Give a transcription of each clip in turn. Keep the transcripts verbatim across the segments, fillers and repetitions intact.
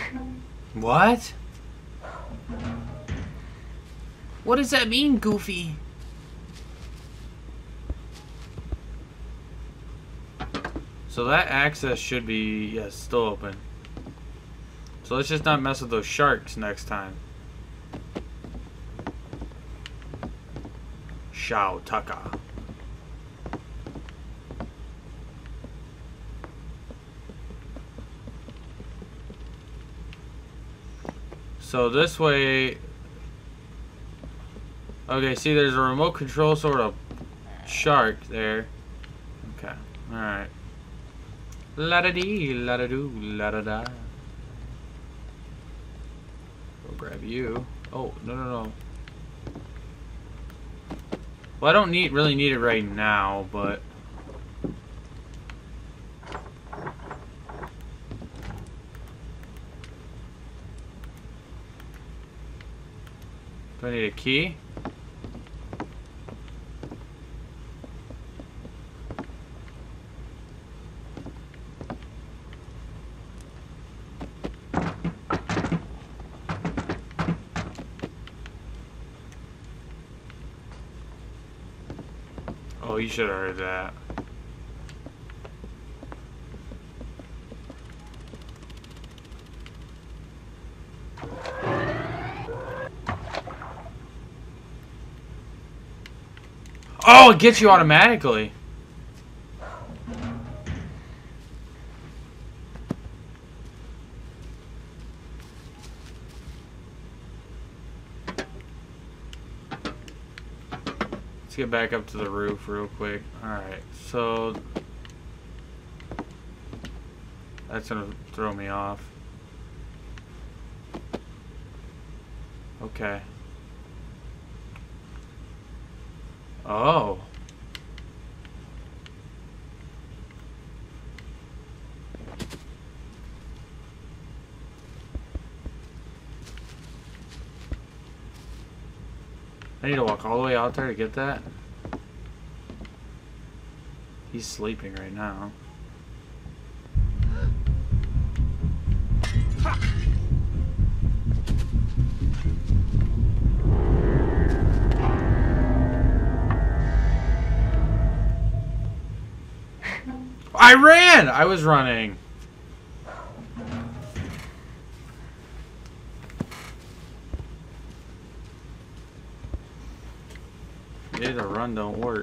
What? What does that mean, Goofy? So that access should be, yes, still open. So let's just not mess with those sharks next time. Shao Taka. So this way... Okay, see there's a remote control sort of shark there. Okay, alright. La-da-dee, la-da-doo, la-da-da. We'll grab you. Oh, no, no, no. Well, I don't need really need it right now, but... Do I need a key? Oh, you should have heard that. Oh, it gets you automatically. Let's get back up to the roof real quick. Alright, so... That's gonna throw me off. Okay. Oh. I need to walk all the way out there to get that. He's sleeping right now. I ran! I was running. Yeah, the run don't work.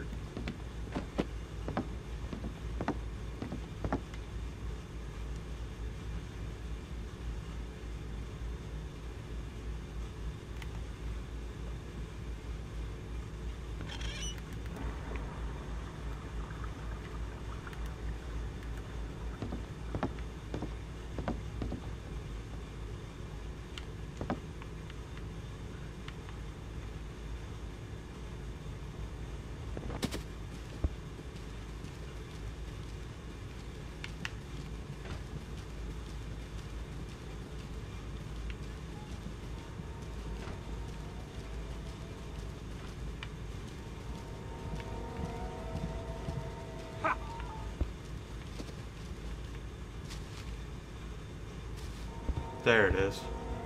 There it is.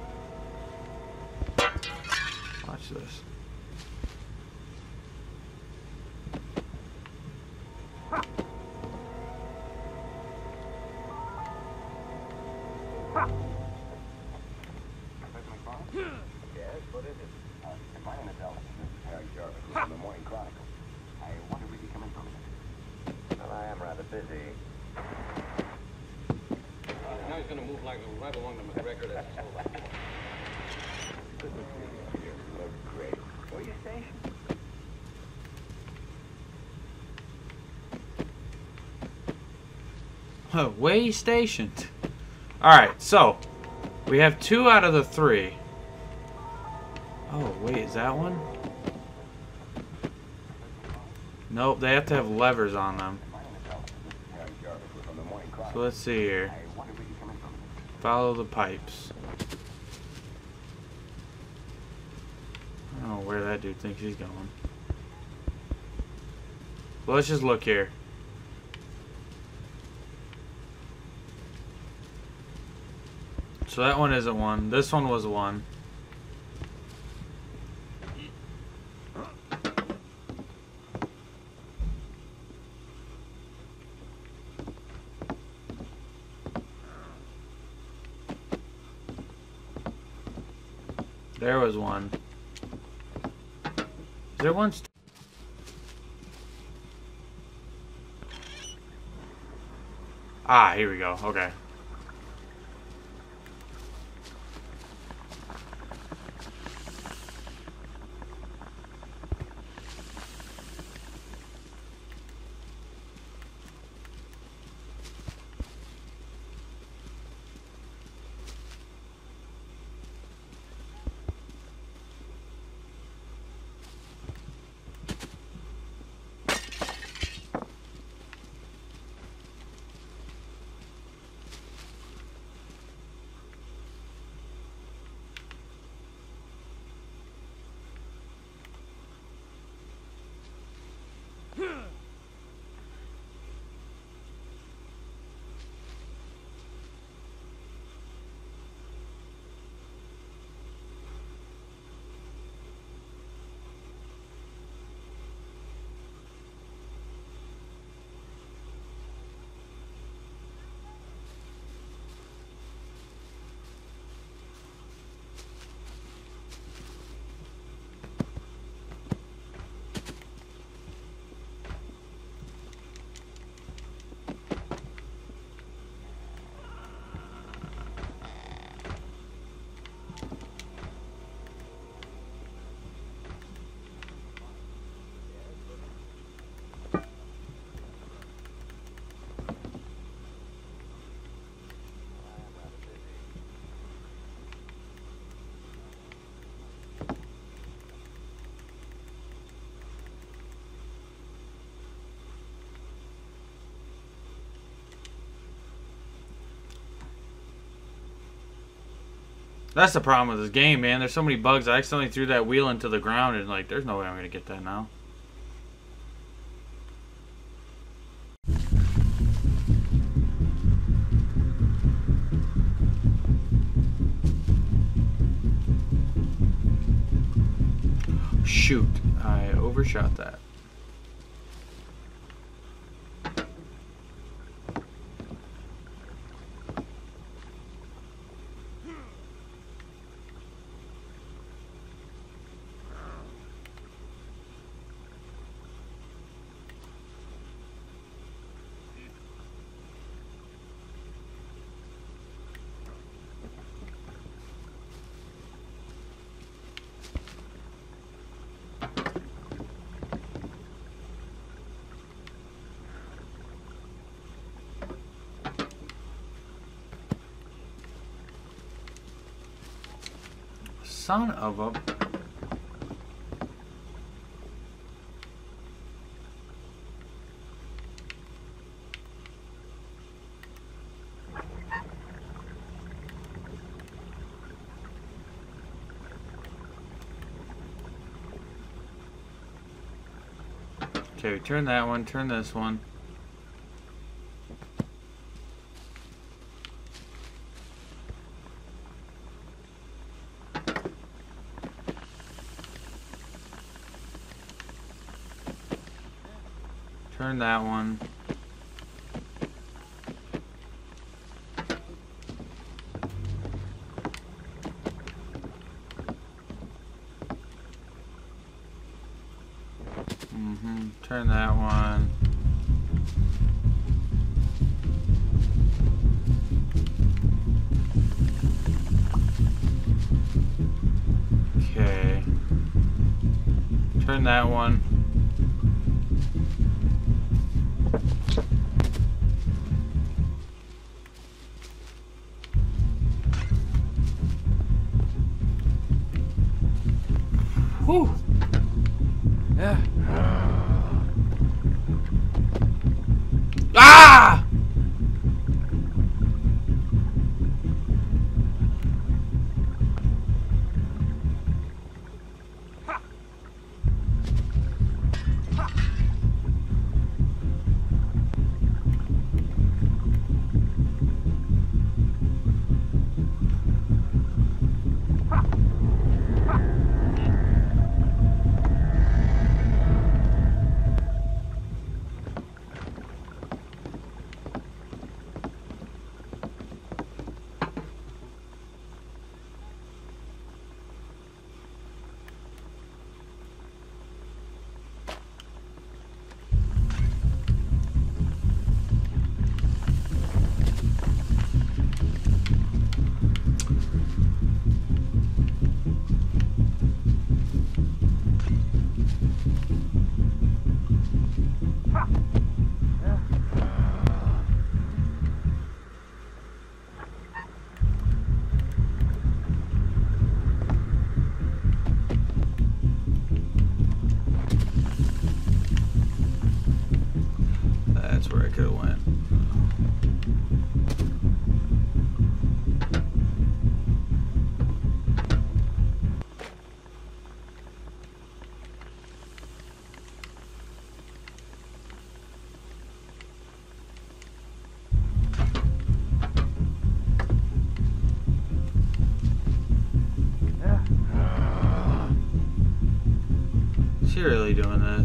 Watch this. Yes, what is it? Uh, my name is Ellis. This is Harry Jarvis from the Morning Chronicle. I wonder if we could come in for a minute. Well, I am rather busy. Now he's going to move like right along to McGregor. That's his whole life. Good to see you here. You look great. Where are you stationed? Huh, way stationed. Alright, so we have two out of the three. Oh, wait, is that one? Nope, they have to have levers on them. So let's see here. Follow the pipes. I don't know where that dude thinks he's going. Well, let's just look here. So that one isn't one. This one was one. There was one. Is there one? St ah, here we go. Okay. That's the problem with this game, man. There's so many bugs. I accidentally threw that wheel into the ground and, like, there's no way I'm going to get that now. Shoot. I overshot that. Son of a... Okay, turn that one, turn this one. Turn that one. Mm-hmm. Turn that one. Okay. Turn that one. Whew. Yeah. Ah! he really doing this?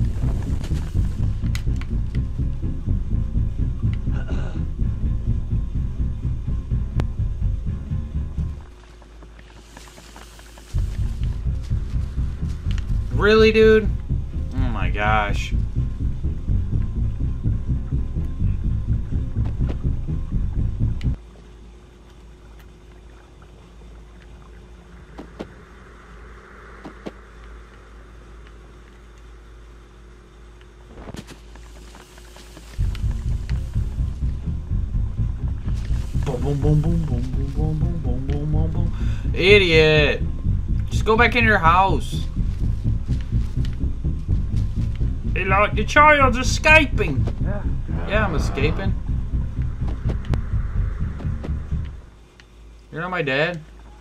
Really, dude? Oh my gosh. Boom, boom, boom, boom, boom, boom, boom, boom, boom, boom, boom, boom. Idiot! Just go back in your house. Hey, like the child's escaping. Yeah. Yeah, I'm escaping. You're not my dad.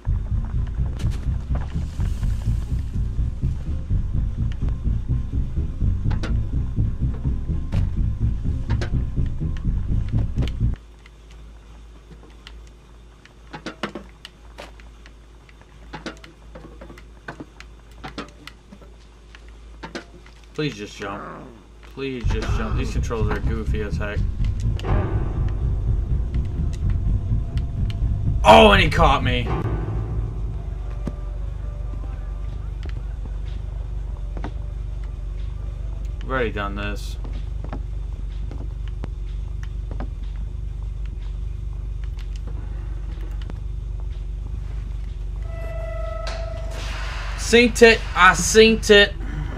Please just jump. Please just jump. These controls are goofy as heck. Oh, and he caught me. We've already done this. Seen it. I seen it.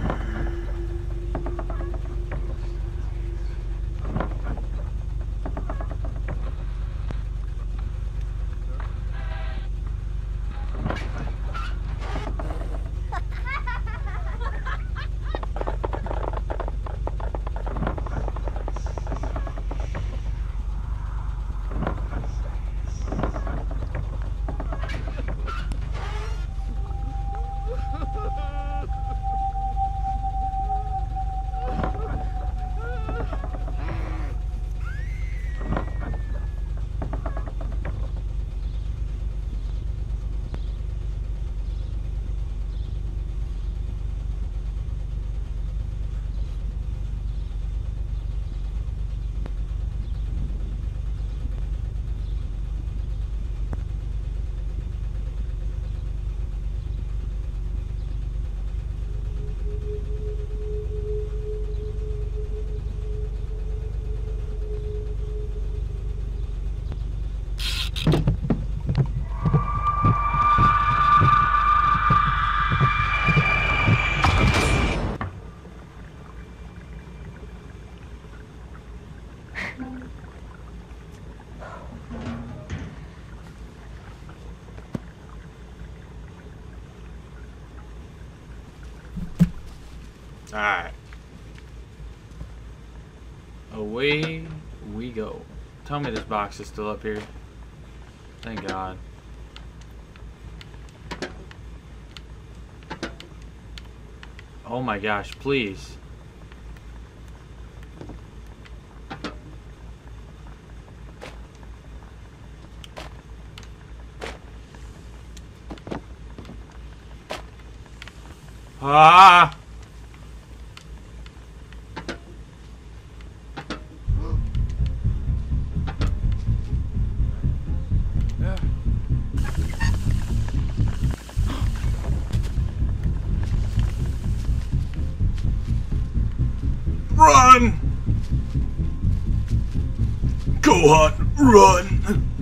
Alright. Away we go. Tell me this box is still up here. Thank God. Oh my gosh, please. Ah! Run! Go on, run!